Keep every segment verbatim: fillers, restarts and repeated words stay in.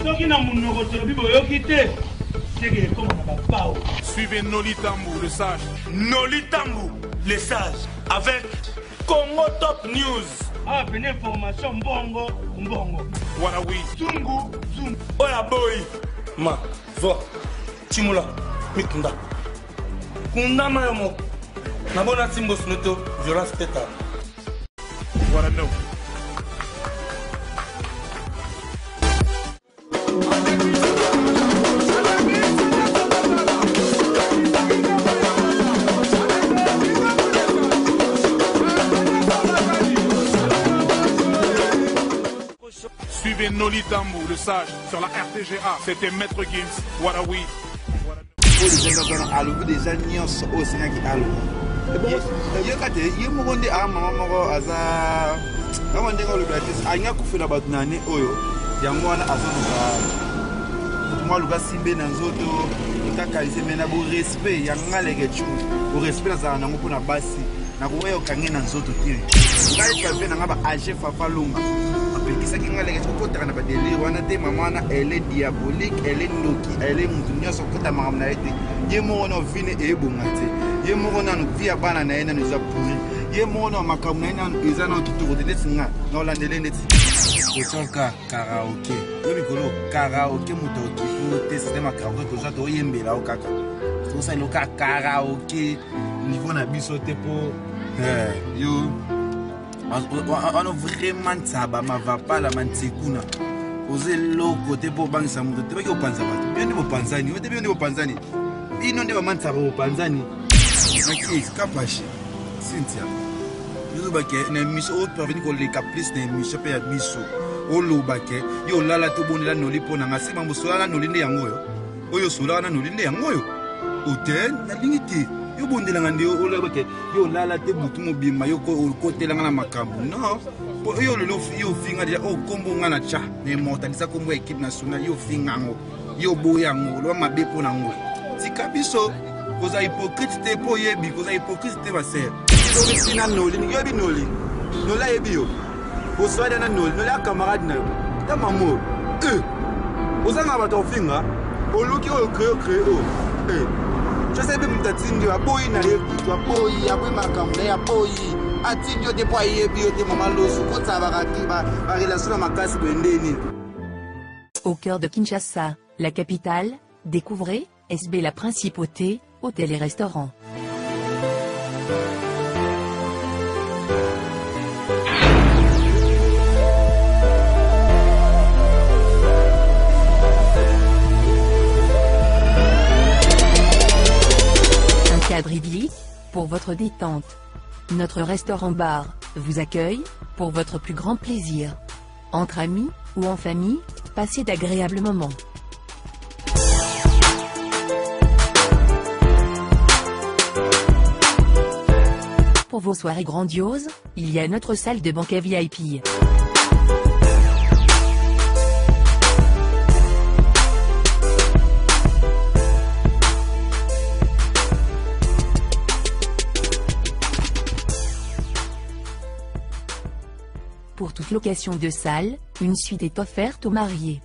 Suivez Noli Tambou, le sage. Noli Tambou, le sage, avec Congo Top News. Ah, une information bongo, bongo. Voilà, oui. Zungu, zungu. Oya boy. Ma, va. Timula, mikunda. Kunda mayomo. Nabona timbo snoto, violence teta. Voilà, no. Suivez Noli Tambou, le sage, sur la R T G A. C'était Maître Gims. Voilà, oui. Alubu déjà nyonso au Sénégal qui alu. Yo kate yo mugonde a mama moko aza amande ko lubatis anya kufuna batunane oyo yango wana azonuka mwa luka simbe na nzoto kaka isemena bo respect yanga leke chu bo respect za na ngopona basi na kuweyo kange na nzoto tiri ngai ka vena ngaba age fafa lunga apekisa kinga leke chu kota kana badeli wana te mama na elle est diabolique elle est noki elle est mutu nyoso kota mama na ete ye mo no vine e bongate ye mo na no via bana na ena no za pourri ye mo no makamu na ena eza na kitoko de tsinga no landele neti kotonka karaoke yo bikolo karaoke muto kipu te sistema karaoke to zato yembela okaka to sa loka karaoke niveau na biso te po eh yo on vraiment tsaba ma va pas la mantikuna oze loko te po bangisa muto te baki opanza bato yo ndi bopanzani yo te yo ndi bopanzani ino ndi bamantsaba bopanzani nakis kapashi Cynthia yo bake na miso o parvenir ko le caprice na miso pe ya biso o lo bake yo lala to bonela noli pona ngasi mambo sola noli ndi yango yo oyo sola na noli ndi yango yo oten na lingiti yo bondela ngande yo ola bake yo lala te butu mobima yo ko ko telanga na makambo no po yo lo yo finga dia o kombo ngana cha ne mota ndisa kombo equipe nationale yo finga ngo yo boya ngo lo mabe pona ngo tikabiso koza hypocrite te po yebi koza hypocrite te baser so bisina noli ni yebi noli nola yebi yo o swada na noli nola camarade na yo ta mamo eh ozanga bato finga o luki o creo creo eh je sais même tatindi wa boy na yebi wa boy ya bwe makambe ya boy atindio te po yebi yo te mama loso ko tsaba ka tiba ba relation makasi bendeni. Au cœur de Kinshasa, la capitale, découvrez S B la Principauté, hôtel et restaurant. Un cadre idyllique, pour votre détente. Notre restaurant-bar vous accueille, pour votre plus grand plaisir. Entre amis, ou en famille, passez d'agréables moments. Pour vos soirées grandioses, il y a notre salle de banquet V I P. Pour toute location de salle, une suite est offerte aux mariés.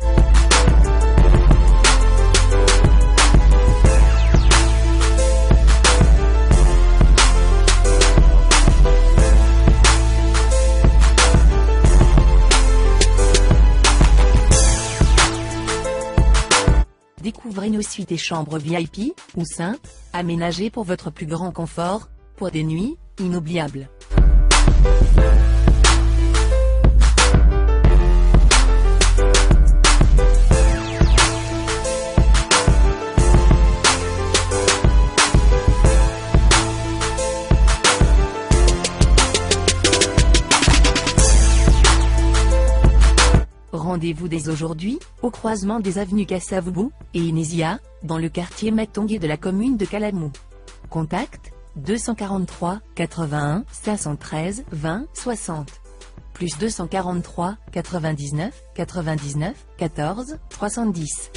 Découvrez nos suites et chambres V I P, ou simples, aménagées pour votre plus grand confort, pour des nuits inoubliables. Rendez-vous dès aujourd'hui, au croisement des avenues Kassavubu et Inésia, dans le quartier Matongé de la commune de Kalamou. Contact, deux cent quarante-trois, quatre-vingt-un, cinq cent treize, vingt, soixante. Plus deux cent quarante-trois, quatre-vingt-dix-neuf, quatre-vingt-dix-neuf, quatorze, trois cent dix.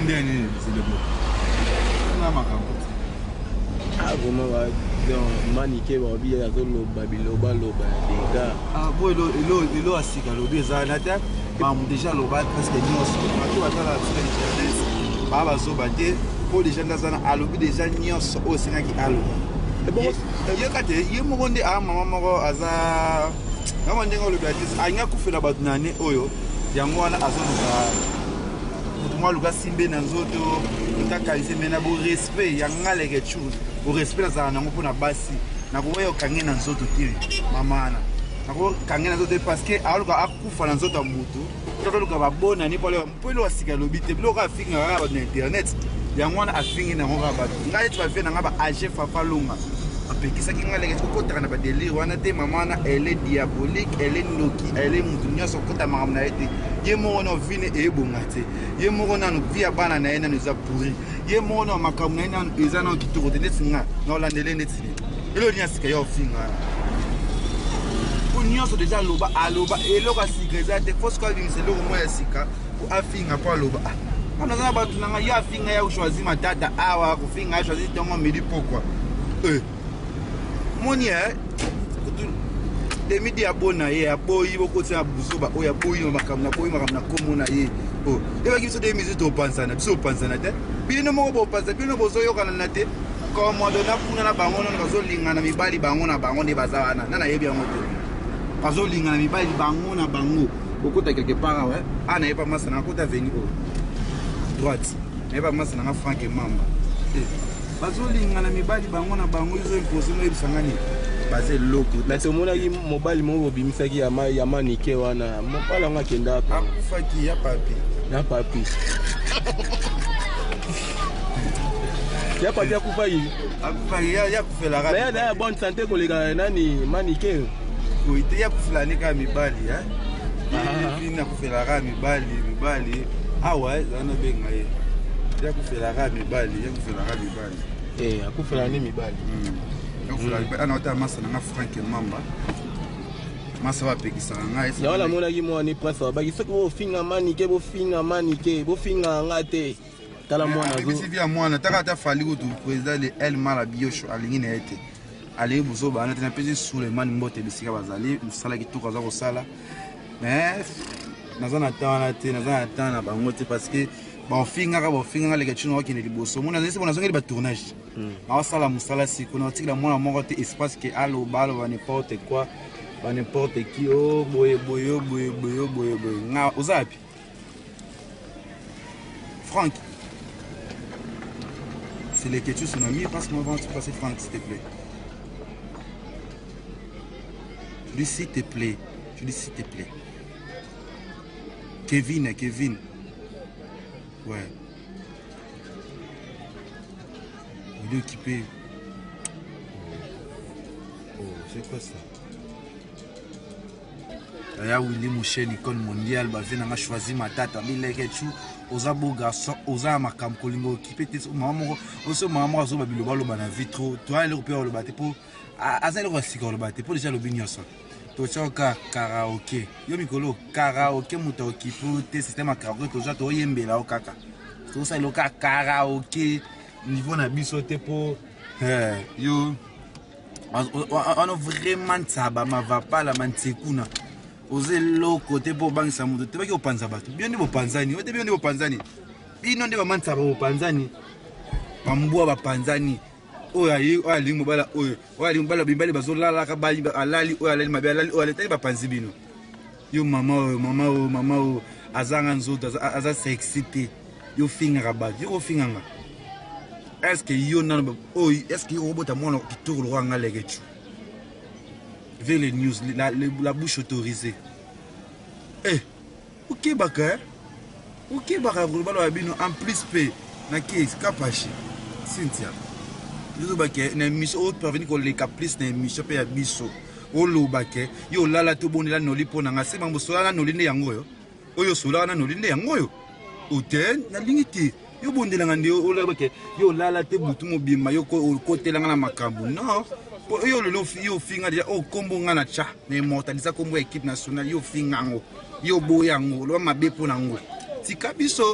ndeni zilebo na makambo ah vraiment va donc maniquer va bien avec le babiloba loba des gars ah bon elo elo elo asika lobi ezana ta mamu déjà loba presque nyonso bato batala sur internet baba zoba te po déjà ndazana alobi déjà nyonso osengaki aloba et bon ye kate ye moko nde a mama moko aza ngama ndenge olobi ati anya kufela bato nane oyo yango wana azoluka moi luka simbe na nzoto utakalise mena bo respect ya ngaleke chose bo respect za nango pona basi na ko yo kange na nzoto te mamana na ko kange na nzoto parce que aluka akufa na nzoto mutu to luka babona ni pole mpelo wasika lobite bilo ka finga ba na internet yango wana afingi na ngoka ba ngai tu va na ngaba age fafa lunga apekisa ki ngaleke ko kotaka na ba délire wana te mamana elle est diabolique elle est noki elle est mutu nyoso kota makamna ete ye moko na vine ebonga te ye moko na no via bana na ena nza pourri ye moko na makambo na ena eza na kitoko te neti nga na olandele neti elo nya sika yo finga unyoso deja loba aloba eloko sika eza te faut que lui c'est loko moya sika pour afinga pa loba on a na batu na ya finga ya choisir matata awa ko finga choisir tongo midi pourquoi eh moni eh demi abona ye aboyi bokotse abuzuba oya boyi makamna boyi makamna komona ye oh eba kiso de mizu to pansana biso pansana te bino moko bo pansa bino bozo yokana na te ko modo na kuna na bango na bazo lingana mibali bango na bango ne bazawana nana yebi yango te bazo lingana mibali bango na bango okota quelque part ouais ana yeba masana kota veni o droite yeba masana na Frank Mamba eh bazo lingana mibali bango na bango izo imposer no ebisangani basé loko mais to mona ki mobile mo bimisaki ya ma ya manike wana mopala nga kenda pa akufaki ya papi na papi ya papi akufa yi akufaki ya ya kufela mais ya na bonne santé ko leka nani manike ko ite ya kufela ni ka mibali ha ah ina kufela ka mibali mibali awa zana benga ye ya kufela ka mibali ya kufela ka mibali eh akufela ni mibali ana ota masa na Frank Mamba masa wa pekisa ngai ya wala mona ki mo ni presse ba ki soko finga manike bo finga manike bo finga ngate tala mwana zo bisi via mwana taka ta fali ko tu président le El Mala Biosho alingi na ete ali buzo ba na tena pesi Suleiman Mbote bisika bazali musala ki tuka za ko sala mais nazana tana te nazana tana bango te parce que ba finga ka ba finga le ketchino wa kine liboso mona nesi bona zongi ba tournage na sala musala siko na tikila mwana moko te espace que allo balo va n'importe quoi va n'importe qui oh boye boye boye boye boye boye nga uzapi Franck c'est les ketchus son ami passe-moi avant tu passer Franck s'il te plaît je dis s'il te plaît je dis s'il te plaît Kevin Kevin ouais il est occupé. Oh, c'est quoi ça? D'ailleurs, Willy Mouchen, icône mondiale, bah, vient à choisir ma tata. Il est quelque chose. Oza beau garçon, oza ma cam colingo occupé. Maman, aussi maman, oza babi le balo bana vitro. Toi, le repère le bâté pour. Azel le recycle le bâté pour déjà le bignon ça. Toi, tu as karaoké. Yo mikolo karaoké, mouta occupé. Système à karaoké, toi, tu as yembe là au kaka. Tout ça, le karaoké. Niveau na bisote po eh yo on vraiment tsaba ma va pas la mansekuna oze lo côté po bangisa mutu te baki opanza bato bien ndipo panzani ote bien ndipo panzani bino ndipo mantsaba opanzani bambua ba panzani oya yi oya lingo bala oyo oya lingo bala bimbali bazolala ka bali alali oya alali mabe alali oya letali ba panzi bino yo mama o mama o mama o azanga nzoto aza sexy te yo finga rabat yo finga nga est-ce que yo nan oh est-ce que yo bota mona ki tour le ranga legetu vers les news la, la, la bouche autorisée eh OK baka OK baka ko balo abino en plus pe na ki kapachi Cynthia yo baka na mission autre parvenir ko le caprice na mission pe ya biso o lo baka yo lala to bonela no lipo na ngase mambo sola no linde yango yo oyo sola na no linde yango yo uten na lingiti yo bondela ngande o la bake yo lala te butu mobima yo ko kotela ngana makambu no yo lo yo finga dia o kombo ngana cha na immortalisa kombo équipe nationale yo finga ngo yo boyango lo mabe po nango tika biso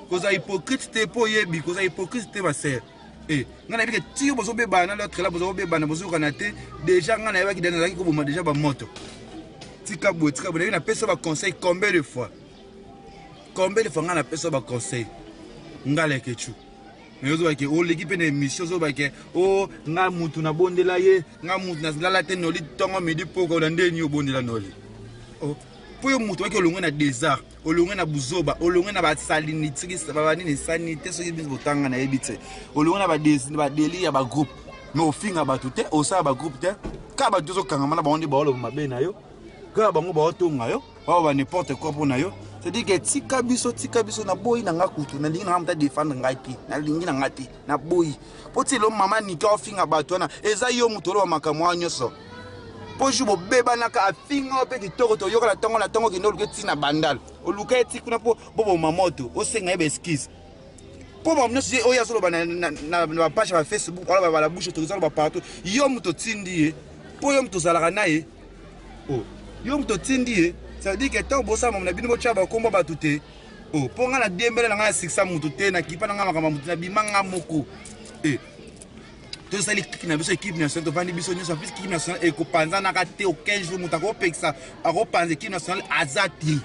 koza hypocrite te po yebi koza hypocrite te ma sœur eh ngana bike ti bozo beba na l'autre là bozo beba na bozo kana te déjà ngana yeba ki dana zaki ko boma déjà ba moto tika bo tika bo na pesa ba conseil combien de fois combien de fois ngana pesa ba conseil ngala kechu mais zo ke o l'équipe na émission zo ba ke o nga mutu na bondela ye nga mutu na ngala te noli tongo midi poko na ndeni yo bondela noli oh pour yo mutu ke olongwe na désert olongwe na buzoba olongwe na ba salini tikisa ba nini sanité so kibizo botanga na yebite olongwe na ba désir ba deli ya ba groupe mais au fin ba tout te au sa ba groupe te ka ba dozo kanga mana ba ondi ba olo mabe na yo ka ba ngo ba otonga yo ba ba n'importe quoi pour na yo c'est dit que tika biso tika biso na boy na ngakutu na lingi na mta défendre ngati na lingi na ngati na boy poti lo mama ni ka ofinga ba tona eza yo mutu lo makamwa nyoso po jubo beba na ka afinga pe kitoko to yoka la tongo la tongo kindo luke tina bandal o luka eti kuna po bobo mamoto o senga ebe skis po ba mno si o ya solo ba na na na page ba Facebook wala ba la bouche to ba partout yo muto tindi po yo muto zalaka nae oh yo muto tindi ça veut dire que tant bossa mon bino bo chaba komba ba tuté oh po nga na dembele na nga six cents muto te na kipa na nga makamba muto na bimanga moko eh tout ça l'équipe na biso équipe nationale to vandi biso nyonso plus équipe nationale e ko panza na ka te au quinze jours muta ko peksa a ko panza équipe nationale azati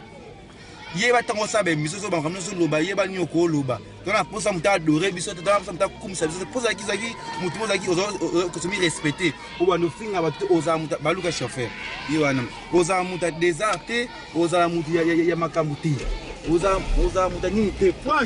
ye ba tango sabe miso so ba kamno so loba ye ba nyoko loba to na posa muta adorer biso to na posa muta kumisa biso posa ki zaki mutu mo zaki ozo ko se mi respecter o ba no finga ba to oza muta baluka chauffeur ye wana oza muta désarté oza mutu ya ya makamuti oza oza muta ni te franc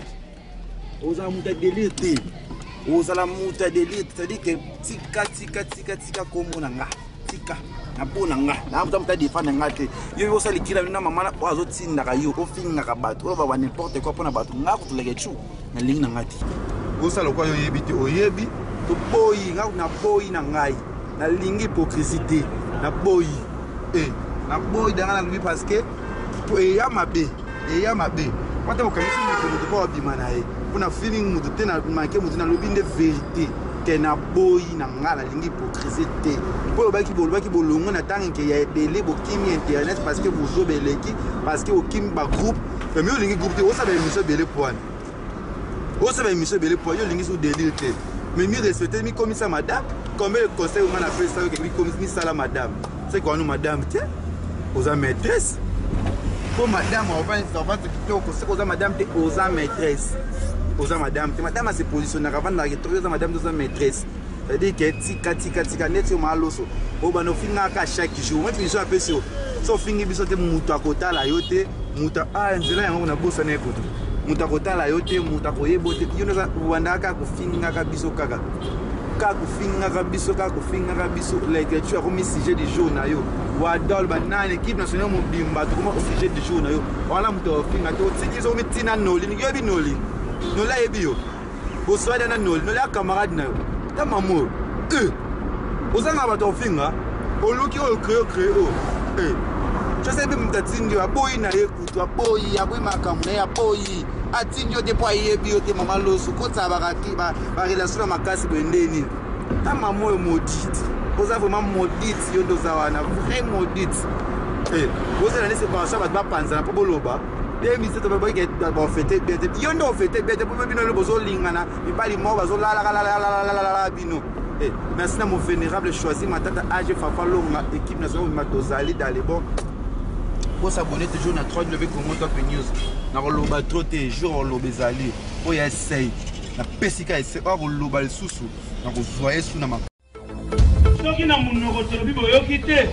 oza muta délire te ozala muta délire c'est-à-dire que tika tika tika tika komo na nga tika na bona nga na muta muta défendre nga te yo yo sali kila na mama na ozo tinda ka yo ofinga ka bato o ba n'importe quoi pona bato nga ko tuleke chu na lingi na ngati osala kwa yo yebi te oyebi to boyi nga na boyi na ngai na lingi hypocrisie na boyi eh na boyi danga na lui parce que to e ya mabe e ya mabe pata ko kamisi ni ko bo bimana e na feeling mutu te na manke mutu na lobi nde vérité ke na boyi na ngala lingi hypocrisie te po ba ki bo ba ki bo longo na tangi ke ya ebele bo kimi internet parce que vous obeleki parce que au kim ba groupe mais yo lingi groupe te o sa ba émission belé poane o sa ba émission belé poane yo lingi sou délire te mais mi respecter mi comme ça madame comme le conseil on a fait ça que mi comme mi ça la madame c'est quoi nous madame te aux maîtresse pour madame on va on va te conseil aux madame te aux maîtresse oza madame te madame se positionner avant na retrouver za madame de maîtresse c'est-à-dire que tika tika tika net yo maloso o bano finga ka chaque jour moi tu so appelle so so fingi biso te mutu akota la yote mutu a nzela yango na bosa na ekoto mutu akota la yote mutu akoyebo te yo na wanda ka kufinga ka biso kaka ka kufinga ka biso ka kufinga ka biso like tu as comme sujet du jour na yo wa dol ba na équipe nationale mo bimba to comme sujet du jour na yo wala mutu finga to tsikizo mitina noli ni yo bi noli no la ebio bo swada na nol no la camarade na ta mamo eh ozanga ba to finga oluki o creo creo eh je sais bien mtatindi wa boyi na ekutu wa boyi ya boyi makamu na ya boyi atinyo de po ayebio te mama loso ko tsaba ka ki ba ba relation na makasi bendeni ta mamo e maudite oza vraiment maudite yo dozawana vrai maudite eh ozana ne séparation ba panza na po boloba deux mille sept on fêté bien yo ndo fêté bien pour bino le bozo lingana mi bali mo bazo la la la la la la bino eh merci na mon vénérable choisi ma tata age fafa longa équipe nationale ma tozali dans les bons pour s'abonner toujours na w w w point congo top news na loba trop te jour lobezali o ya essaye na pesika essaye o loba le susu na ko voyer sous na ma soki na munoko to bibo yokite.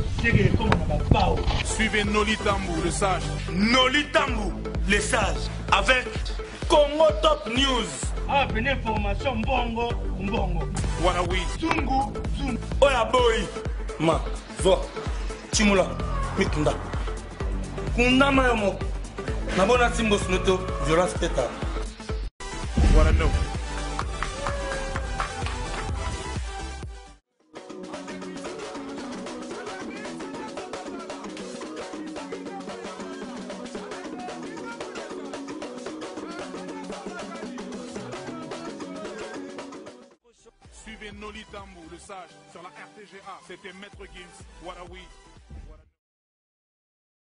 Suivez Noli Tambou, le sage. Noli Tambou, le sage. Avec Congo Top News. Ah, venez information bongo, bongo. Voilà, oui. Zungu, zungu. Oya boy. Ma, vo. Chimula, mikunda. Kunda mayomo. Nabona simbo snoto, violence teta. Voilà, no. Suivez Noli Tambou, le sage, sur la R T G A. C'était Maître Gims. Voilà, oui.